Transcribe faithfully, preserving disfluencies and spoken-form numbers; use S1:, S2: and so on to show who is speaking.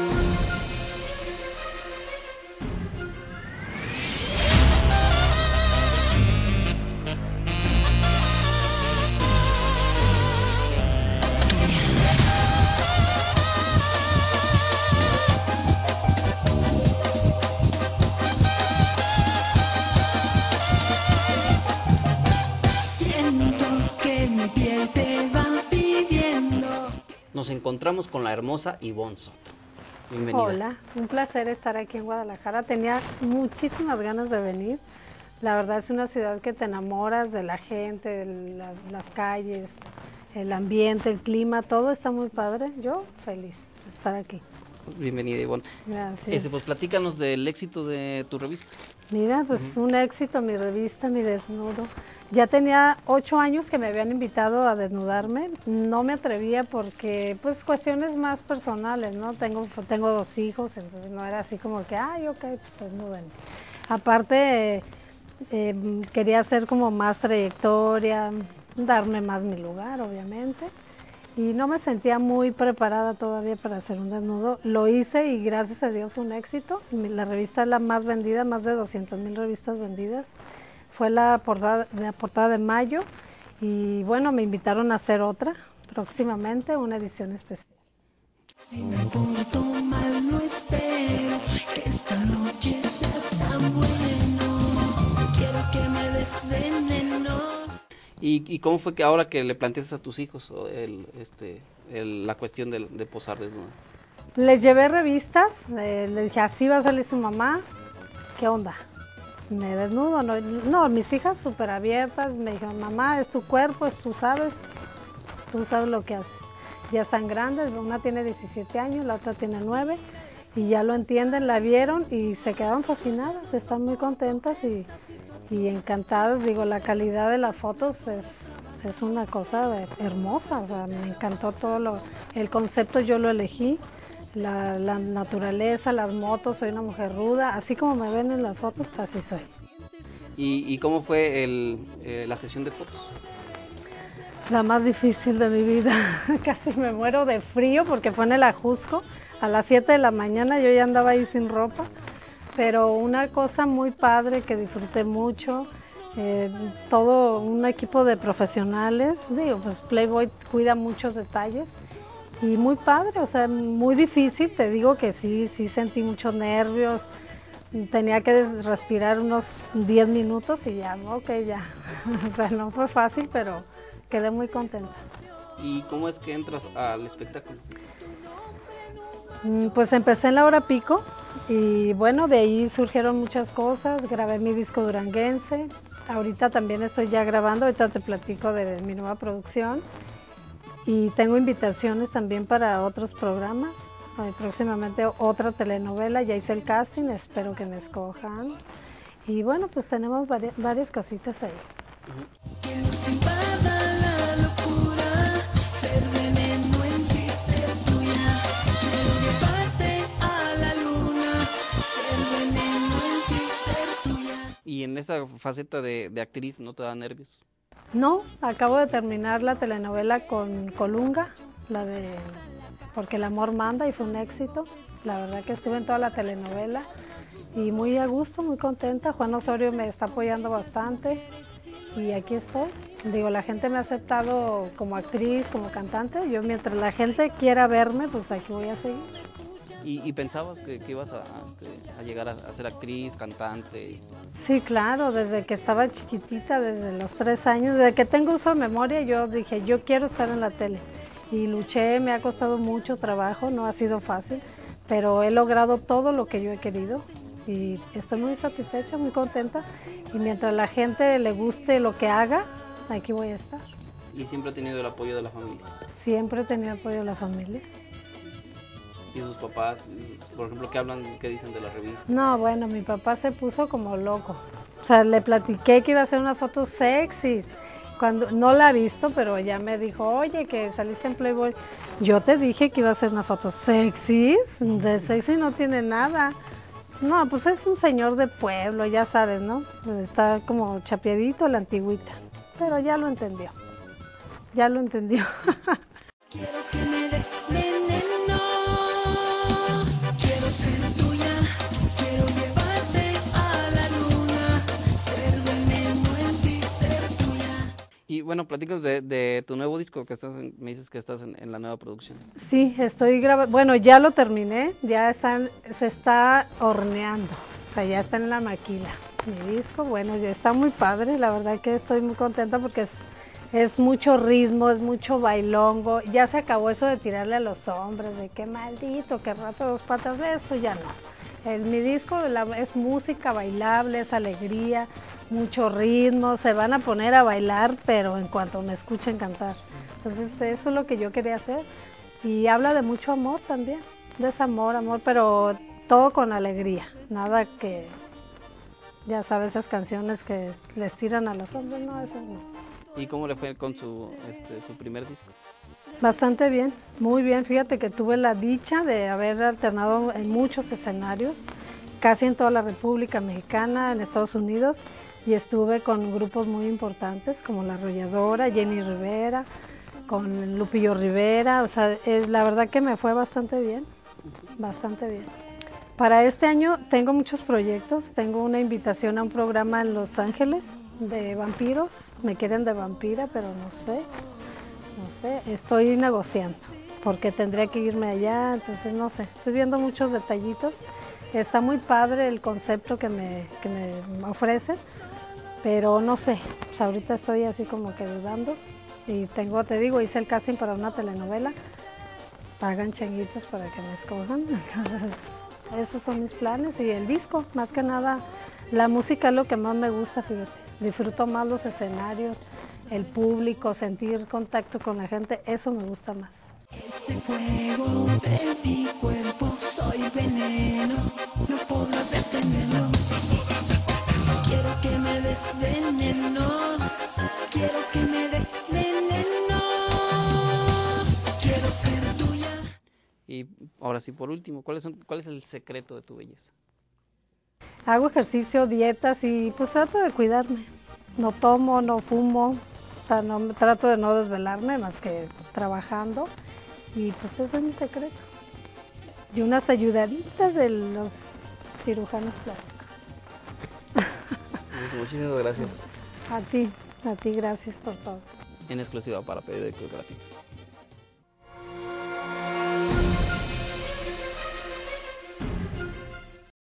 S1: Nos encontramos con la hermosa Ivonne Soto. Bienvenida.
S2: Hola, un placer estar aquí en Guadalajara. Tenía muchísimas ganas de venir. La verdad es una ciudad que te enamoras de la gente, de la, las calles, el ambiente, el clima, todo está muy padre. Yo feliz de estar aquí.
S1: Bienvenida, Ivonne.
S2: Gracias.
S1: Ese, pues platícanos del éxito de tu revista.
S2: Mira, pues uh-huh. un éxito, mi revista, mi desnudo. Ya tenía ocho años que me habían invitado a desnudarme. No me atrevía porque, pues, cuestiones más personales, ¿no? Tengo, tengo dos hijos, entonces no era así como que, ay, ok, pues desnúdenme. Aparte, eh, quería hacer como más trayectoria, darme más mi lugar, obviamente. Y no me sentía muy preparada todavía para hacer un desnudo. Lo hice y gracias a Dios fue un éxito. La revista es la más vendida, más de doscientas mil revistas vendidas. Fue la portada, la portada de mayo y bueno, me invitaron a hacer otra próximamente, una edición especial.
S3: Si me porto mal, no espero que esta noche seas tan bueno. Quiero que me des veneno.
S1: ¿Y, ¿Y cómo fue que ahora que le planteaste a tus hijos el, este, el, la cuestión de, de posar desnuda?
S2: Les llevé revistas, eh, les dije, así va a salir su mamá, ¿qué onda? Me desnudo, no, no, mis hijas súper abiertas, me dijeron, mamá, es tu cuerpo, es, tú sabes, tú sabes lo que haces. Ya están grandes, una tiene diecisiete años, la otra tiene nueve, y ya lo entienden, la vieron y se quedaron fascinadas, están muy contentas y, y encantadas. Digo, la calidad de las fotos es, es una cosa de, hermosa, o sea, me encantó todo lo, el concepto yo lo elegí. La, la naturaleza, las motos, soy una mujer ruda, así como me ven en las fotos, así soy.
S1: ¿Y, y cómo fue el, eh, la sesión de fotos?
S2: La más difícil de mi vida, casi me muero de frío porque fue en el Ajusco, a las siete de la mañana yo ya andaba ahí sin ropa, pero una cosa muy padre que disfruté mucho, eh, todo un equipo de profesionales, digo, pues Playboy cuida muchos detalles. Y muy padre, o sea, muy difícil, te digo que sí, sí sentí muchos nervios, tenía que respirar unos diez minutos y ya, ok, ya. O sea, no fue fácil, pero quedé muy contenta.
S1: ¿Y cómo es que entras al espectáculo?
S2: Pues empecé en la hora pico y bueno, de ahí surgieron muchas cosas, grabé mi disco duranguense, ahorita también estoy ya grabando, ahorita te platico de mi nueva producción. Y tengo invitaciones también para otros programas, eh, próximamente otra telenovela, ya hice el casting, espero que me escojan. Y bueno, pues tenemos varias, varias cositas ahí.
S3: Que nos invada la locura, ser veneno en ti, ser tuya. Quiero llevarte a la luna, ser veneno en ti, ser tuya.
S1: ¿Y en esa faceta de, de actriz no te da nervios?
S2: No, acabo de terminar la telenovela con Colunga, la de Porque el amor manda y fue un éxito. La verdad que estuve en toda la telenovela y muy a gusto, muy contenta. Juan Osorio me está apoyando bastante y aquí estoy. Digo, la gente me ha aceptado como actriz, como cantante. Yo mientras la gente quiera verme, pues aquí voy a seguir.
S1: ¿Y, y pensabas que, que ibas a, a, a llegar a, a ser actriz, cantante?
S2: Sí, claro, desde que estaba chiquitita, desde los tres años, desde que tengo uso de memoria, yo dije, yo quiero estar en la tele. Y luché, me ha costado mucho trabajo, no ha sido fácil, pero he logrado todo lo que yo he querido y estoy muy satisfecha, muy contenta. Y mientras la gente le guste lo que haga, aquí voy a estar.
S1: ¿Y siempre ha tenido el apoyo de la familia?
S2: Siempre he tenido apoyo de la familia.
S1: ¿Y sus papás, por ejemplo, qué hablan, qué dicen de la revista?
S2: No, bueno, mi papá se puso como loco. O sea, le platiqué que iba a hacer una foto sexy. Cuando, no la ha visto, pero ya me dijo, oye, que saliste en Playboy. Yo te dije que iba a hacer una foto sexy. De sexy no tiene nada. No, pues es un señor de pueblo, ya sabes, ¿no? Está como chapeadito, la antigüita. Pero ya lo entendió. Ya lo entendió.
S3: Quiero que me des veneno.
S1: bueno, platícanos de, de tu nuevo disco, que estás en- me dices que estás en, en la nueva producción.
S2: Sí, estoy grabando, bueno, ya lo terminé, ya están, se está horneando, o sea, ya está en la maquila mi disco, bueno, ya está muy padre, la verdad que estoy muy contenta porque es, es mucho ritmo, es mucho bailongo, ya se acabó eso de tirarle a los hombres, de qué maldito, qué rato dos patas, de eso ya no. El, mi disco la- es música bailable, es alegría, mucho ritmo, se van a poner a bailar, pero en cuanto me escuchen cantar. Entonces eso es lo que yo quería hacer. Y habla de mucho amor también, desamor, amor, pero todo con alegría. Nada que, ya sabes, esas canciones que les tiran a los hombres, no, eso no.
S1: ¿Y cómo le fue con su, este, su primer disco?
S2: Bastante bien, muy bien. Fíjate que tuve la dicha de haber alternado en muchos escenarios, casi en toda la República Mexicana, en Estados Unidos, y estuve con grupos muy importantes como La Arrolladora, Jenny Rivera, con Lupillo Rivera, o sea, es, la verdad que me fue bastante bien, bastante bien. Para este año tengo muchos proyectos, tengo una invitación a un programa en Los Ángeles de vampiros, me quieren de vampira, pero no sé, no sé, estoy negociando, porque tendría que irme allá, entonces no sé, estoy viendo muchos detallitos. Está muy padre el concepto que me, que me ofrecen, pero no sé, pues ahorita estoy así como que dudando. Y tengo, te digo, hice el casting para una telenovela, pagan changuitos para que me escojan. Entonces, esos son mis planes y el disco, más que nada, la música es lo que más me gusta, fíjate. Disfruto más los escenarios, el público, sentir contacto con la gente, eso me gusta más.
S3: Ese fuego de mi cuerpo, soy veneno, no podrás detenerlo. Quiero que me des veneno, quiero que me des veneno, quiero ser tuya.
S1: Y ahora sí, por último, ¿cuál es, cuál es el secreto de tu belleza?
S2: Hago ejercicio, dietas y pues trato de cuidarme. No tomo, no fumo, o sea, no, trato de no desvelarme más que trabajando y pues ese es mi secreto. Y unas ayudaditas de los cirujanos plásticos.
S1: Pues, muchísimas gracias.
S2: A ti, a ti gracias por todo.
S1: En exclusiva para Periódicos Gratuitos.